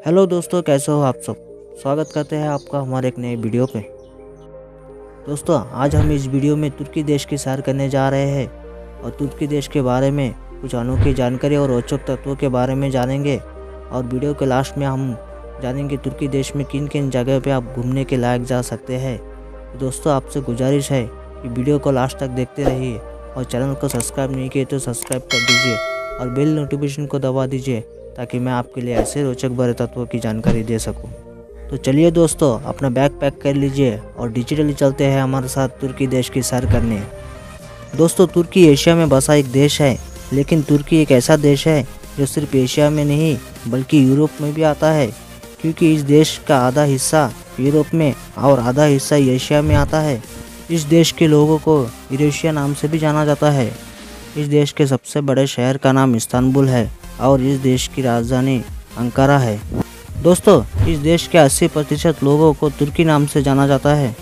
Hello दोस्तों, कैसे हो आप सब। स्वागत करते हैं आपका हमारे एक नए वीडियो पे। दोस्तों, आज हम इस वीडियो में तुर्की देश की सैर करने जा रहे हैं और तुर्की देश के बारे में कुछ अनोखी जानकारी और रोचक तत्वों के बारे में जानेंगे। और वीडियो के लास्ट में हम जानेंगे तुर्की देश में किन किन जगह पे आप घूमने के लायक जा सकते हैं। तो दोस्तों, आपसे गुजारिश है कि वीडियो को लास्ट तक देखते रहिए और चैनल को सब्सक्राइब नहीं किए तो सब्सक्राइब कर दीजिए और बेल नोटिफिकेशन को दबा दीजिए ताकि मैं आपके लिए ऐसे रोचक भरे तत्वों की जानकारी दे सकूं। तो चलिए दोस्तों, अपना बैग पैक कर लीजिए और डिजिटली चलते हैं हमारे साथ तुर्की देश की सैर करने। दोस्तों, तुर्की एशिया में बसा एक देश है, लेकिन तुर्की एक ऐसा देश है जो सिर्फ एशिया में नहीं बल्कि यूरोप में भी आता है, क्योंकि इस देश का आधा हिस्सा यूरोप में और आधा हिस्सा एशिया में आता है। इस देश के लोगों को यूरेशिया नाम से भी जाना जाता है। इस देश के सबसे बड़े शहर का नाम इस्तांबुल है और इस देश की राजधानी अंकारा है। दोस्तों, इस देश के 80% लोगों को तुर्की नाम से जाना जाता है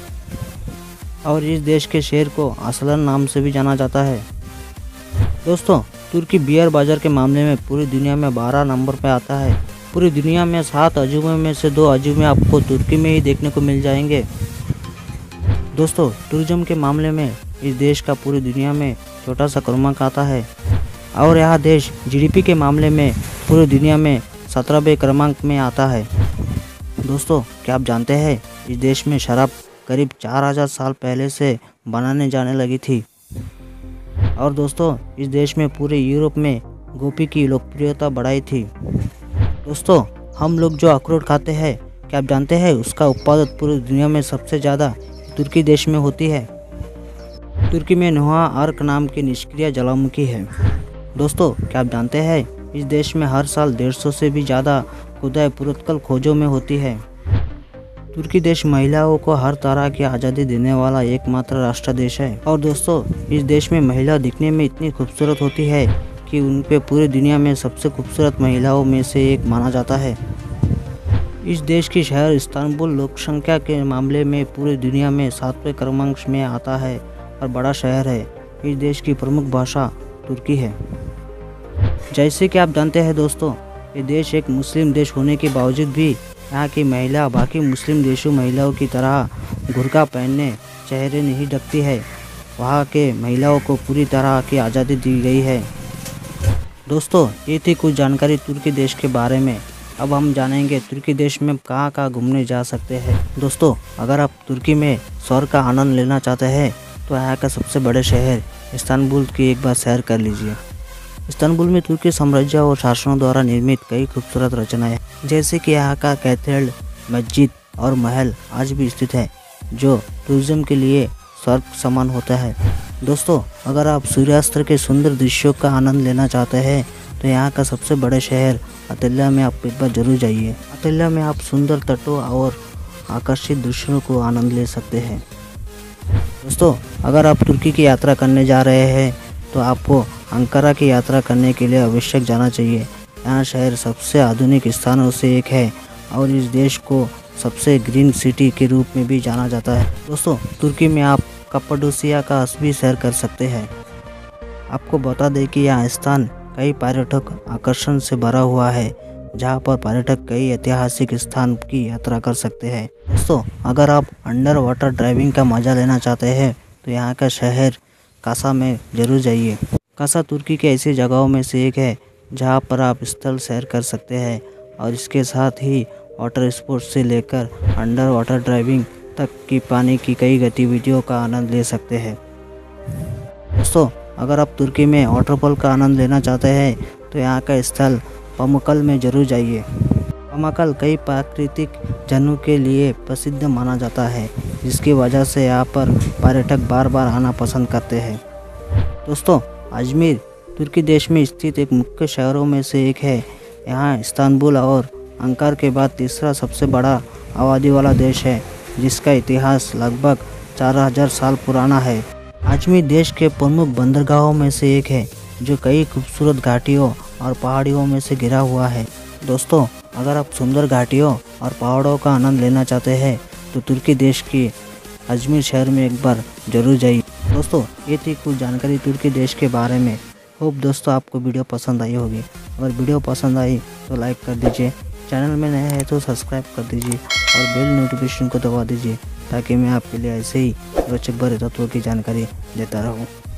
और इस देश के शहर को असलन नाम से भी जाना जाता है। दोस्तों, तुर्की बियर बाजार के मामले में पूरी दुनिया में 12 नंबर पर आता है। पूरी दुनिया में 7 अजूबे में से 2 अजूबे आपको तुर्की में ही देखने को मिल जाएंगे। दोस्तों, टूरिज्म के मामले में इस देश का पूरी दुनिया में छोटा सा क्रमांक आता है और यह देश जीडीपी के मामले में पूरी दुनिया में 17वें क्रमांक में आता है। दोस्तों, क्या आप जानते हैं इस देश में शराब करीब 4000 साल पहले से बनाने जाने लगी थी। और दोस्तों, इस देश में पूरे यूरोप में कॉफी की लोकप्रियता बढ़ाई थी। दोस्तों, हम लोग जो अखरोट खाते हैं, क्या आप जानते हैं उसका उत्पादन पूरी दुनिया में सबसे ज़्यादा तुर्की देश में होती है। तुर्की में नोहा आर्क नाम की निष्क्रिय ज्वालामुखी है। दोस्तों, क्या आप जानते हैं इस देश में हर साल 150 से भी ज़्यादा खुदाई पुरातत्व खोजों में होती है। तुर्की देश महिलाओं को हर तरह की आज़ादी देने वाला एकमात्र राष्ट्र देश है। और दोस्तों, इस देश में महिला दिखने में इतनी खूबसूरत होती है कि उन पे पूरी दुनिया में सबसे खूबसूरत महिलाओं में से एक माना जाता है। इस देश की शहर इस्तांबुल लोक संख्या के मामले में पूरी दुनिया में 7वें क्रमांक में आता है और बड़ा शहर है। इस देश की प्रमुख भाषा तुर्की है। जैसे कि आप जानते हैं दोस्तों, ये देश एक मुस्लिम देश होने के बावजूद भी यहाँ की महिला बाकी मुस्लिम देशों महिलाओं की तरह बुर्का पहनने चेहरे नहीं ढकती है। वहाँ के महिलाओं को पूरी तरह की आज़ादी दी गई है। दोस्तों, ये थी कुछ जानकारी तुर्की देश के बारे में। अब हम जानेंगे तुर्की देश में कहाँ कहाँ घूमने जा सकते हैं। दोस्तों, अगर आप तुर्की में स्वर्ग का आनंद लेना चाहते हैं तो यहाँ का सबसे बड़े शहर इस्तांबुल की एक बार सैर कर लीजिए। इस्तांबुल में तुर्की साम्राज्य और शासकों द्वारा निर्मित कई खूबसूरत रचनाएं हैं, जैसे कि यहाँ का कैथेड्रल, मस्जिद और महल आज भी स्थित है, जो टूरिज्म के लिए स्वर्ग समान होता है। दोस्तों, अगर आप सूर्यास्त के सुंदर दृश्यों का आनंद लेना चाहते हैं तो यहाँ का सबसे बड़े शहर अंताल्या में आप एक बार जरूर जाइए। अंताल्या में आप सुंदर तटों और आकर्षित दृश्यों को आनंद ले सकते हैं। दोस्तों, अगर आप तुर्की की यात्रा करने जा रहे हैं तो आपको अंकारा की यात्रा करने के लिए आवश्यक जाना चाहिए। यहाँ शहर सबसे आधुनिक स्थानों से एक है और इस देश को सबसे ग्रीन सिटी के रूप में भी जाना जाता है। दोस्तों, तुर्की में आप कप्पाडोसिया का भी सैर कर सकते हैं। आपको बता दें कि यह स्थान कई पर्यटक आकर्षण से भरा हुआ है, जहाँ पर पर्यटक कई ऐतिहासिक स्थान की यात्रा कर सकते हैं। दोस्तों, अगर आप अंडर वाटर ड्राइविंग का मजा लेना चाहते हैं तो यहाँ का शहर कासा में जरूर जाइए। कासा तुर्की के ऐसी जगहों में से एक है जहाँ पर आप स्थल सैर कर सकते हैं और इसके साथ ही वाटर स्पोर्ट्स से लेकर अंडर वाटर ड्राइविंग तक की पानी की कई गतिविधियों का आनंद ले सकते हैं। दोस्तों, अगर आप तुर्की में वाटरफॉल का आनंद लेना चाहते हैं तो यहाँ का स्थल पामुक्कल में जरूर जाइए। पामुक्कल कई प्राकृतिक झरनों के लिए प्रसिद्ध माना जाता है, जिसकी वजह से यहाँ पर पर्यटक बार बार आना पसंद करते हैं। दोस्तों, अजमेर तुर्की देश में स्थित एक मुख्य शहरों में से एक है। यहाँ इस्तांबुल और अंकार के बाद तीसरा सबसे बड़ा आबादी वाला देश है, जिसका इतिहास लगभग 4000 साल पुराना है। अजमेर देश के प्रमुख बंदरगाहों में से एक है, जो कई खूबसूरत घाटियों और पहाड़ियों में से घिरा हुआ है। दोस्तों, अगर आप सुंदर घाटियों और पहाड़ों का आनंद लेना चाहते हैं तो तुर्की देश की अजमेर शहर में एक बार जरूर जाइए। दोस्तों, ये थी कुछ जानकारी तुर्की देश के बारे में। होप दोस्तों आपको वीडियो पसंद आई होगी। अगर वीडियो पसंद आई तो लाइक कर दीजिए, चैनल में नया है तो सब्सक्राइब कर दीजिए और बेल नोटिफिकेशन को दबा दीजिए ताकि मैं आपके लिए ऐसे ही रोचक भरे तत्वों की जानकारी देता रहूँ।